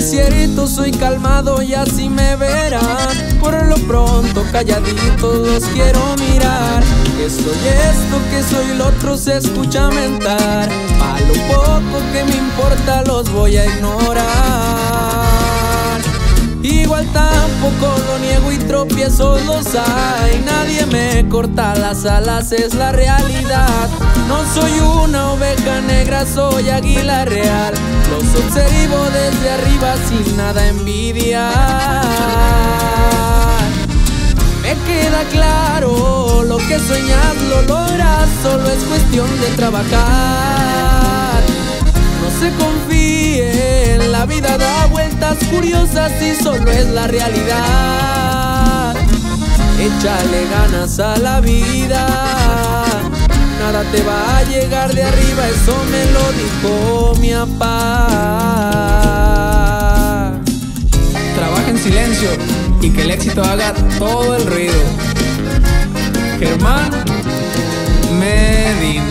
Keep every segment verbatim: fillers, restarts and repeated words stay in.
cierto soy calmado y así me verán. Por lo pronto calladitos los quiero mirar. Que soy esto, que soy lo otro se escucha mentar. A lo poco que me importa los voy a ignorar. Igual tampoco lo niego y tropiezos los hay. Nadie me corta las alas, es la realidad. No soy una oveja negra, soy águila real. Los observo desde arriba sin nada envidiar. Me queda claro, lo que sueñas lo logras. Solo es cuestión de trabajar. No se confíe, la vida da vueltas curiosas y solo es la realidad. Échale ganas a la vida, nada te va a llegar de arriba, eso me lo dijo mi papá. Trabaja en silencio y que el éxito haga todo el ruido. Germán Medina.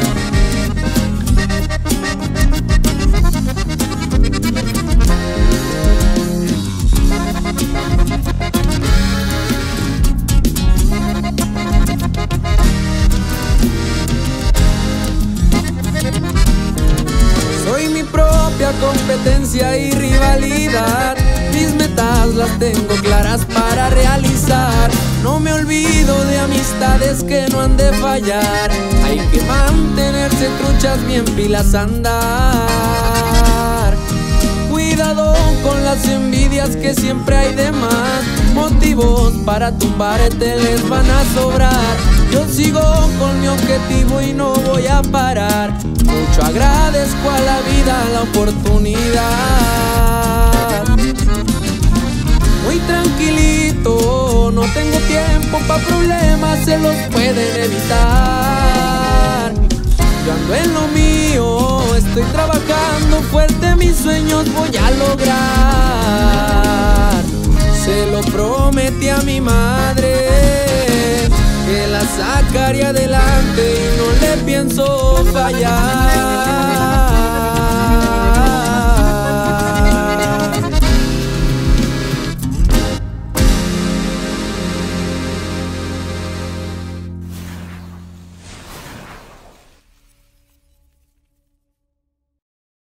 Soy mi propia competencia y rivalidad. Mis metas las tengo claras para realizar. No me olvido de amistades que no han de fallar. Hay que mantenerse truchas, bien pilas andar. Cuidado con las envidias que siempre hay de más. Motivos para tumbarte les van a sobrar. Yo sigo con mi objetivo y no voy a parar. Mucho agradezco a la vida la oportunidad. Muy tranquilito, no tengo tiempo pa' problemas, se los pueden evitar. Yo ando en lo mío, estoy trabajando fuerte, mis sueños voy a lograr. Se lo prometí a mi madre, que la sacaré adelante y no le pienso fallar.